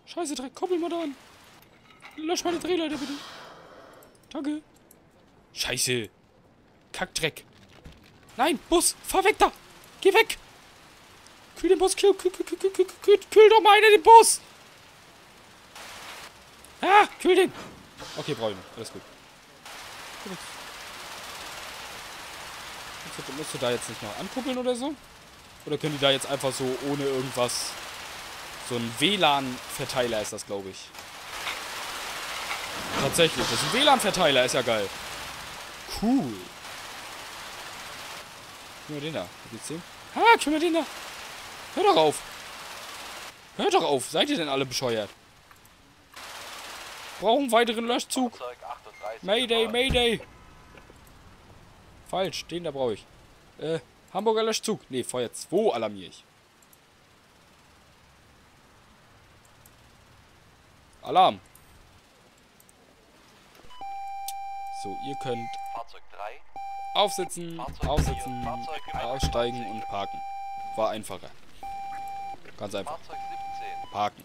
Scheiße, Dreck. Koppel mal da an. Lösch meine Drehleiter, bitte. Danke. Scheiße. Kackdreck. Nein, Bus. Fahr weg da. Geh weg. Kühl den Bus. Kühl doch mal einer den Bus. Ah, kühl den. Okay, brauche ich nicht. Alles gut. Musst du da jetzt nicht noch ankuppeln oder so? Oder können die da jetzt einfach so ohne irgendwas... So ein WLAN-Verteiler ist das, glaube ich. Tatsächlich. Das ist ein WLAN-Verteiler. Ist ja geil. Cool. Guck mal den da. Wie geht's dem? Ah, guck mal den da. Hör doch auf. Hört doch auf. Seid ihr denn alle bescheuert? Brauchen einen weiteren Löschzug. Mayday, Mayday. Falsch. Den da brauche ich. Hamburger Löschzug. Ne, Feuer 2 alarmiere ich. Alarm. So, ihr könnt aufsitzen, aufsitzen, aussteigen und parken. War einfacher. Ganz einfach. Parken.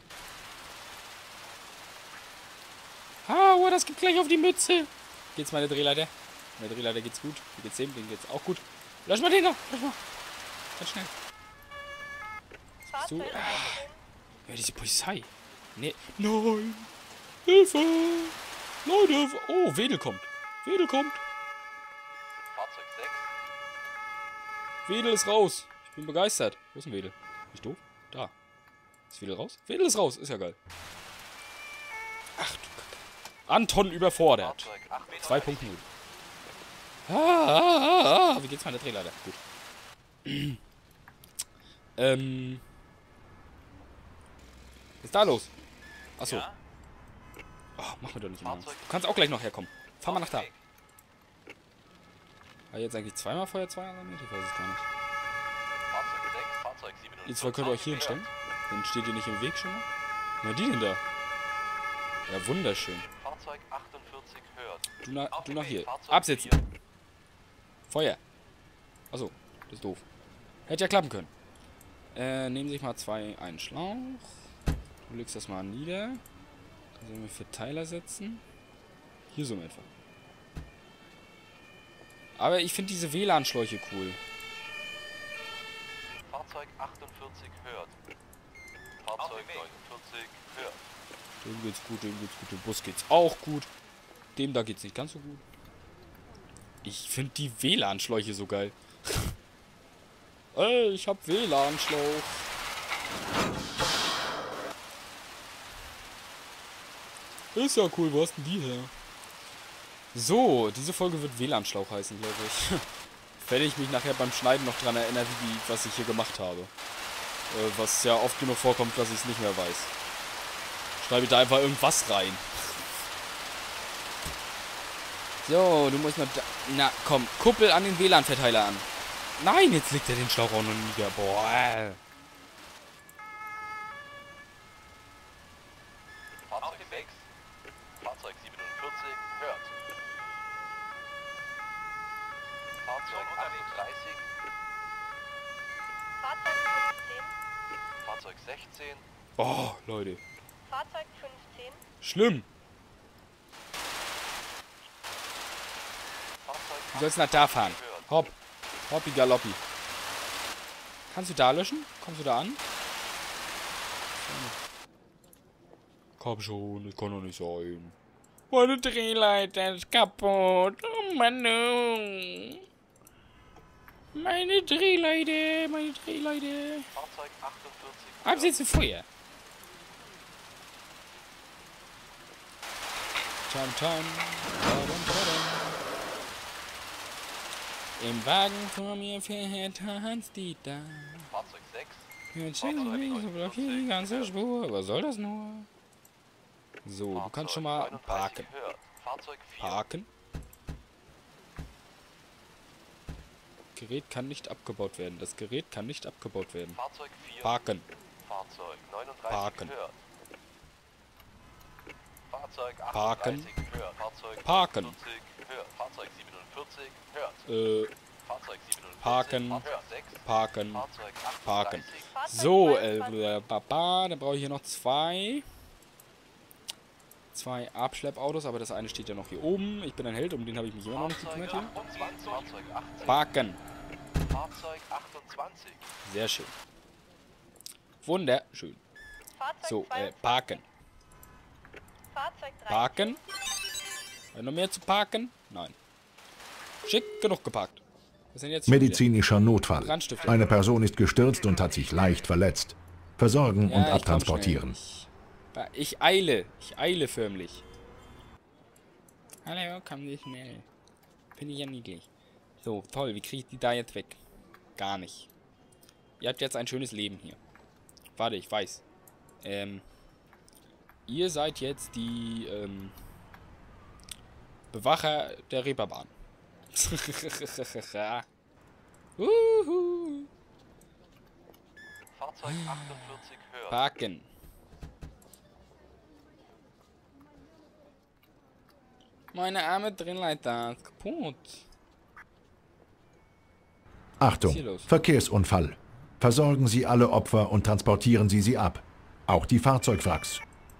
Oh, das gibt gleich auf die Mütze. Geht's meine Drehleiter? Meine Drehleiter geht's gut. Wie geht's dem? Den geht's auch gut. Lösch mal den da. Lösch mal. Ganz schnell. So. Ja, diese Polizei. Nee. Nein. Hilfe. Leute. Oh, Wedel kommt. Wedel kommt. Fahrzeug 6. Wedel ist raus. Ich bin begeistert. Wo ist denn Wedel? Nicht doof? Da. Ist Wedel raus? Wedel ist raus. Ist ja geil. Ach du Kacke. Anton überfordert. 2.0. Wie geht's meiner Drehleiter? Gut. Was ist da los? Achso. Ja? Oh, mach mir doch nicht immer. Du kannst auch gleich noch herkommen. Fahr mal nach da. War jetzt eigentlich zweimal Feuer 2 alarmiert? Ich weiß es gar nicht. Fahrzeug 6, Fahrzeug 7. Ihr zwei könnt ihr euch hier hinstellen. Dann steht ihr nicht im Weg schon mal. Na, die denn da? Ja, wunderschön. Fahrzeug 48 hört. Du nach hier. Absitzen. Feuer. Achso, das ist doof. Hätte ja klappen können. Nehmen sich mal einen Schlauch. Du legst das mal nieder. Dann sollen wir Verteiler setzen. Hier so in etwa. Aber ich finde diese WLAN-Schläuche cool. Fahrzeug 48 hört. Fahrzeug 49 hört. Dem geht's gut, dem geht's gut. Dem Bus geht's auch gut. Dem da geht's nicht ganz so gut. Ich finde die WLAN-Schläuche so geil. Ey, ich hab WLAN-Schlauch. Ist ja cool, wo hast denn die her? So, diese Folge wird WLAN-Schlauch heißen, glaube ich. Werde ich mich nachher beim Schneiden noch dran erinnern, was ich hier gemacht habe. Was ja oft genug vorkommt, dass ich es nicht mehr weiß. Schreibe ich da einfach irgendwas rein. So, du musst mal da... Na, komm, Kuppel an den WLAN-Verteiler an. Nein, jetzt legt er den Schlauch auch noch nieder. Boah. Fahrzeug 6. Fahrzeug 47 hört. Fahrzeug 38. Fahrzeug 15. Fahrzeug 16. Oh, Leute. Fahrzeug 15. Schlimm. Fahrzeug Du sollst nach da fahren. hört. Hopp. Hoppi galoppi. Kannst du da löschen? Kommst du da an? Komm schon, das kann doch nicht sein. Meine Drehleiter ist kaputt. Oh Mann. Oh. Meine Drehleiter, meine Drehleiter. Fahrzeug 48 hört. Absetzen Feuer. Tam, tam. Tadam, tadam. Im Wagen vor mir fährt Hans-Dieter. Fahrzeug 6. Jetzt blockiert die ganze Spur. Was soll das nur? So, du kannst schon mal parken. Hört. Fahrzeug 4. Parken. Gerät kann nicht abgebaut werden. Das Gerät kann nicht abgebaut werden. Fahrzeug 4. Parken. Fahrzeug 39 Parken. hört. Fahrzeug 38 Parken. hört. Fahrzeug Parken. 40 hört. Fahrzeug 47 hört. Fahrzeug 47 Parken. hört. 6. Parken. Fahrzeug 38 Parken. Fahrzeug So, 22. Baba, dann brauche ich hier noch 2. 2 Abschleppautos, aber das eine steht ja noch hier oben. Ich bin ein Held, um den habe ich mich immer noch nicht Fahrzeug gekümmert hier. 28, Fahrzeug 18. Parken. Fahrzeug 28. Sehr schön. Wunderschön. Fahrzeug So, 22. parken. Fahrzeug 13. Parken. Noch mehr zu parken? Nein. Schick, genug geparkt. Was sind jetzt hier Medizinischer Notfall. Brandstiftung. Eine Person ist gestürzt und hat sich leicht verletzt. Versorgen wieder? und Ja, ich komm abtransportieren. schnell. Ich eile. Ich eile förmlich. Hallo, komm nicht schnell. Finde ich ja niedlich. So, toll. Wie kriege ich die da jetzt weg? Gar nicht. Ihr habt jetzt ein schönes Leben hier. Warte, ich weiß. Ihr seid jetzt die, Bewacher der Reeperbahn. Uhu. Fahrzeug 48 hört. Parken. Meine arme Drillleiter ist kaputt. Achtung, hier los? Verkehrsunfall. Versorgen Sie alle Opfer und transportieren Sie sie ab. Auch die Fahrzeugwracks.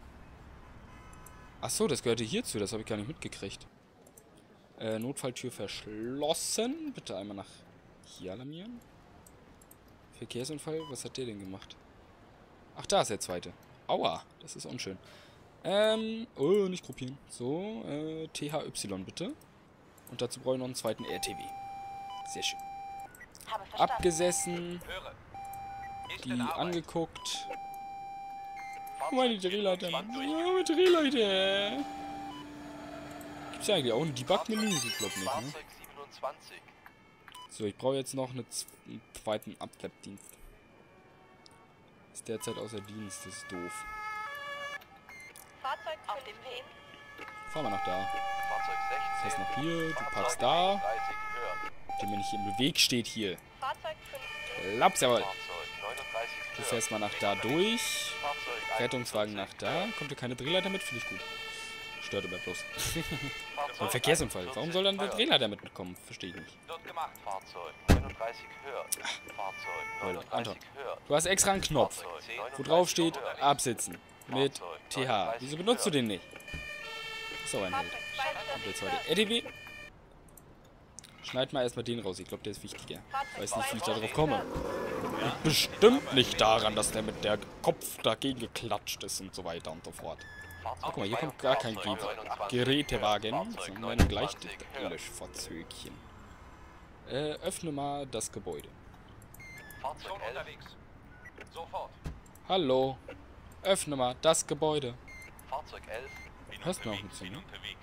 Achso, das gehörte hierzu, das habe ich gar nicht mitgekriegt. Notfalltür verschlossen. Bitte einmal nach hier alarmieren. Verkehrsunfall, was hat der denn gemacht? Ach, da ist der zweite. Aua, das ist unschön. Oh, nicht gruppieren. So, THY bitte. Und dazu brauche ich noch einen zweiten RTW. Sehr schön. Habe verstanden. Abgesessen, Höre. Ist die in Arbeit. angeguckt. Fahrzeug Meine Drehleiter. 27. Meine Drehleiter. Gibt's ja eigentlich auch ein Debug-Menü? Ich glaube nicht, ne? Fahrzeug 27. So, ich brauche jetzt noch einen zweiten Abklappdienst. Ist derzeit außer Dienst, das ist doof. Fahrzeug auf dem Weg. Fahren wir nach da. Fahrzeug Das 16. heißt noch hier, du Fahrzeug parkst da. 30 hört. Der mir nicht im Weg steht hier. Fahrzeug 15. Laps, jawohl. Fahrzeug 39 Du hört. fährst mal nach da durch. Fahrzeug Rettungswagen 41 nach da. Kommt hier keine Drehleiter mit? Finde ich gut. Stört aber bloß. Fahrzeug Ein Verkehrsunfall. 41 Warum soll dann der hört. Drehleiter mitkommen? Verstehe ich nicht. Wird gemacht. Fahrzeug 39 hört. Fahrzeug Leute, 39 Anton. hört. Du hast extra einen Knopf, Fahrzeug wo drauf steht, 39 absitzen. Mit TH. Wieso benutzt du den nicht? Ist doch ein Held. Fahrzeug Der 42 zweite hört. RTW. Schneid mal erstmal den raus. Ich glaube, der ist wichtiger. Fahrzeug Weiß nicht, wie ich 42 darauf komme. hört. Liegt bestimmt nicht daran, dass der mit der Kopf dagegen geklatscht ist und so weiter und so fort. Guck mal, hier kommt gar kein Gerätewagen, sondern gleich das Löschfahrzögchen. Öffne mal das Gebäude. Fahrzeug unterwegs. Sofort. Hallo. Öffne mal das Gebäude. Fahrzeug 11. Hörst du noch nicht zu, ne?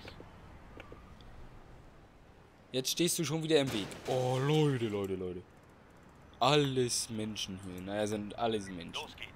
Jetzt stehst du schon wieder im Weg. Oh, Leute, Leute, Leute. Alles Menschen hier. Naja, sind alles Menschen. Los geht's.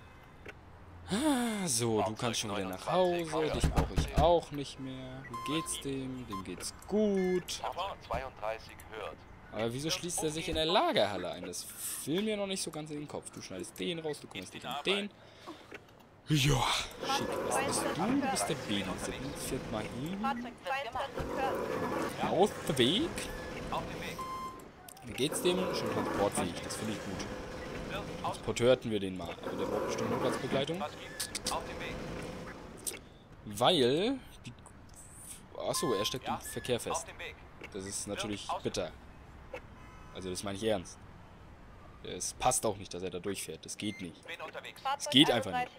Ah, so, du kannst schon wieder nach Hause. Dich brauche ich auch nicht mehr. Wie geht's dem? Dem geht's gut. Fahrzeug 32 hört. Aber wieso schließt er sich in der Lagerhalle ein? Das fiel mir noch nicht so ganz in den Kopf. Du schneidest den raus, du kümmerst dich um den. Ja, schick. Was bist du? Du bist der Babysitter. Fährt mal hin. Fahrzeug 42 hört. Aus dem Weg. Auf dem Weg. Wie geht's dem? Schon transportfähig. Das finde ich gut. Transportierten wir den mal. Aber der braucht bestimmt Notarztbegleitung. Was gibt's? Auf dem Weg. Weil... Achso, er steckt im Verkehr Auf fest. dem Weg. Das ist natürlich bitter. Also das meine ich ernst. Es passt auch nicht, dass er da durchfährt. Das geht nicht. Bin unterwegs. Fahrzeug geht einfach nicht.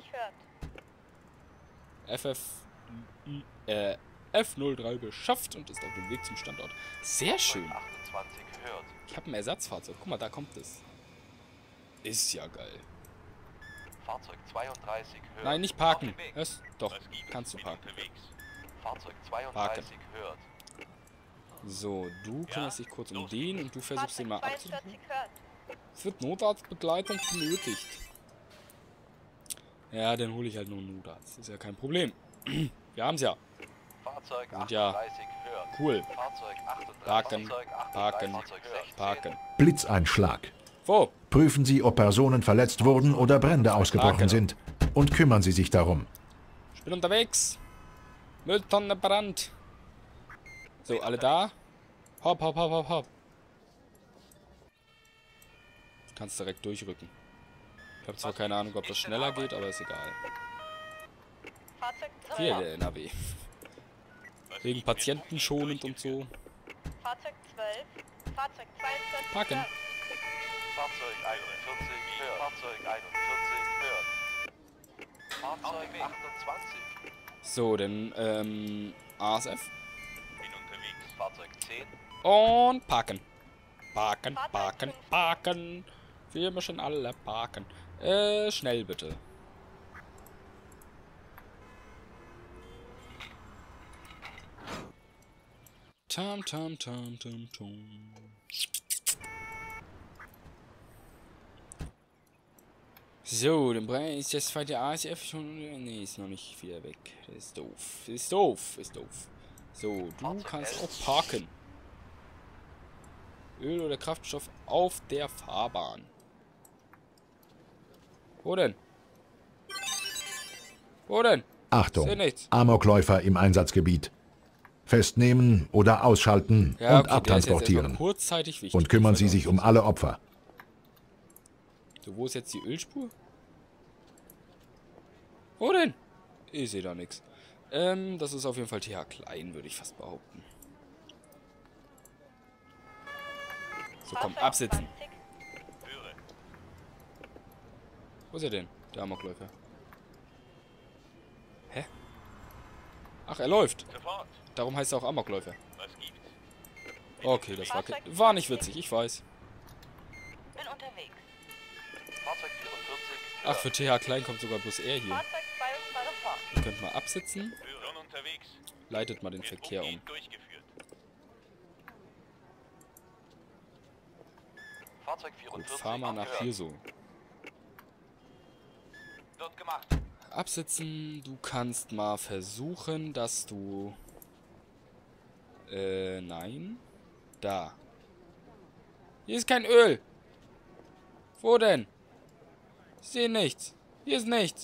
31 hört. F03 beschafft und ist auf dem Weg zum Standort. Sehr schön. 28 hört. Ich habe ein Ersatzfahrzeug. Guck mal, da kommt es. Ist ja geil. Fahrzeug 32 hört. Nein, nicht Auf parken. dem Weg. Hörst? Doch, kannst du parken. Fahrzeug 32 hört. So, du kümmerst dich kurz um den und du versuchst den mal Fahrzeug abzuholen. 42 hört. Es wird Notarztbegleitung benötigt. Ja, dann hole ich halt nur einen Notarzt. Ist ja kein Problem. Wir haben's ja. Fahrzeug Und ja, 38 hört. cool. Fahrzeug 38. Parken, Fahrzeug 38, parken, Fahrzeug 16. parken. Blitzeinschlag. Wo? Prüfen Sie, ob Personen verletzt wurden oder Brände ausgebrochen Parken. sind. Und kümmern Sie sich darum. Ich bin unterwegs. Mülltonne Brand. So, alle da? Hopp, hopp, hopp, hopp, hopp. Du kannst direkt durchrücken. Ich habe zwar keine Ahnung, ob das schneller geht, aber ist egal. Fahrzeug Hier 12. der NRW. Wegen Patienten schonend und so. Fahrzeug 12. Fahrzeug 42. Parken. hört. Fahrzeug 41 hört. Fahrzeug 41 hört. Fahrzeug 28. So, dann, ASF. Bin unterwegs. Fahrzeug 10. Und parken. Parken, Fahrzeug parken, 5. parken. Wir müssen alle parken. Schnell bitte. Tam, tam, tam, tam, tam. So, dann ist das zweite ASF schon. Nee, ist noch nicht wieder weg. Das ist doof. Ist doof. Ist doof. So, du kannst auch parken. Öl oder Kraftstoff auf der Fahrbahn. Wo denn? Wo denn? Achtung, Sehe nichts. Amokläufer im Einsatzgebiet. Festnehmen oder ausschalten Ja, und okay, der ist jetzt erstmal abtransportieren. kurzzeitig wichtig. Und kümmern Sie sich um alle Opfer. So, wo ist jetzt die Ölspur? Wo denn? Ich sehe da nichts. Das ist auf jeden Fall TH Klein, würde ich fast behaupten. So, komm, Fahrzeug absitzen. 20. Führe. Wo ist er denn? Der Amokläufer. Hä? Ach, er läuft. Sofort. Darum heißt er auch Amokläufer. Was gibt's? Okay, das war nicht witzig, ich weiß. Bin unterwegs. Fahrzeug 44 Ach, für TH Klein kommt sogar bloß er hier. Fahrzeug 22 fort. Ihr könnt mal absitzen. Führen unterwegs. Leitet mal den Wird Verkehr um. umgehend durchgeführt. Fahrzeug Gut, 44 fahr mal nach gehört. hier so. Wird gemacht. Absitzen, du kannst mal versuchen, dass du... nein. Da. Hier ist kein Öl. Wo denn? Ich sehe nichts. Hier ist nichts.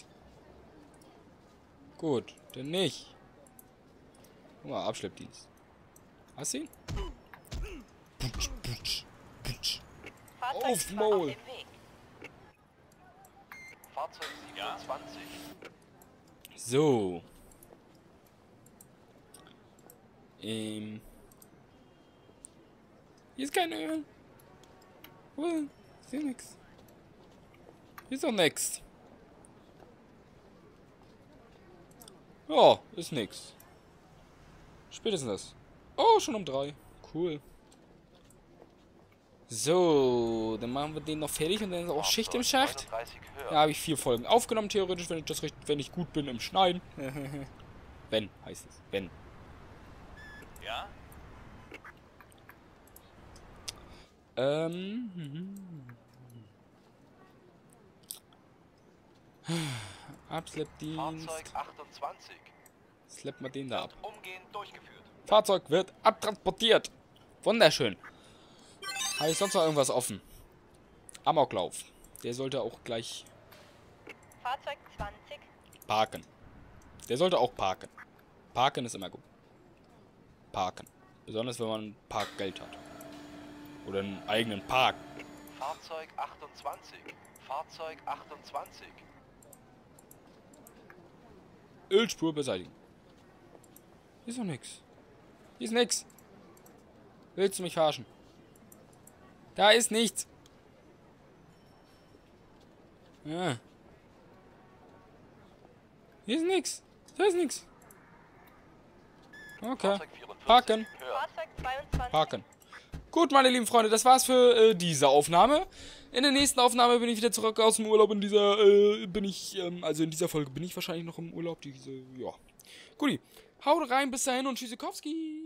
Gut, denn nicht. Guck mal, Abschleppdienst. Hast du ihn? Putsch, putsch, putsch. Fahrzeug Aufs ist Maul. auf dem Weg. Fahrzeug 27. So. Hier ist kein Öl. Wo? Ich sehe nix. Hier ist doch nix. Ja, ist nix. Spätestens das. Oh, schon um 3. Cool. So, dann machen wir den noch fertig und dann ist auch Schicht im Schacht. 39 hört. Da habe ich 4 Folgen aufgenommen, theoretisch, wenn ich gut bin im Schneiden. Wenn, heißt es. Wenn. Ja? Abschleppdienst. Fahrzeug 28. Schlepp mal den da ab. Wird umgehend durchgeführt. Fahrzeug wird abtransportiert. Wunderschön. Habe ich sonst noch irgendwas offen? Amoklauf. Der sollte auch gleich Fahrzeug 20. parken. Der sollte auch parken. Parken ist immer gut. Parken. Besonders wenn man Parkgeld hat. Oder einen eigenen Park. Fahrzeug 28. Fahrzeug 28. Ölspur beseitigen. Hier ist doch nix. Hier ist nix. Willst du mich verarschen? Da ist nichts. Ja. Hier ist nix. Da ist nix. Okay. Fahrzeug 44 Parken. hört. Fahrzeug 22. Parken. Gut, meine lieben Freunde, das war's für diese Aufnahme. In der nächsten Aufnahme bin ich wieder zurück aus dem Urlaub. In dieser also in dieser Folge bin ich wahrscheinlich noch im Urlaub. Ja. Guti, haut rein, bis dahin und Tschüssikowski.